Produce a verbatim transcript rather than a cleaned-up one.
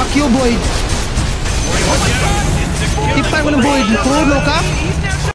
Fuck you, Boyd. Ipan mo ng Boyd. Puno ka?